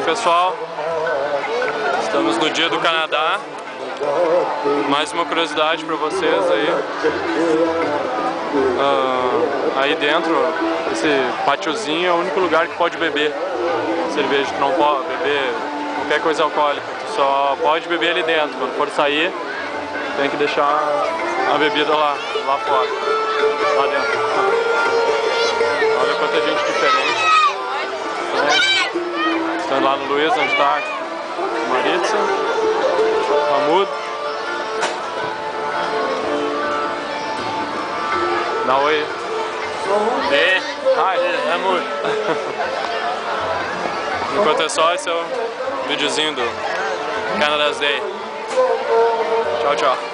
pessoal, estamos no dia do Canadá. Mais uma curiosidade para vocês aí. Aí dentro, esse pátiozinho é o único lugar que pode beber cerveja. Tu não pode beber qualquer coisa alcoólica, tu só pode beber ali dentro. Quando for sair, tem que deixar a bebida lá fora, lá dentro. Olha quanta gente diferente. Estamos lá no Luiz, onde está Maritza, Mahmoud, dá oi. Hi, Mahmoud. Enquanto é só, esse é o videozinho do Canada's Day. Tchau, tchau.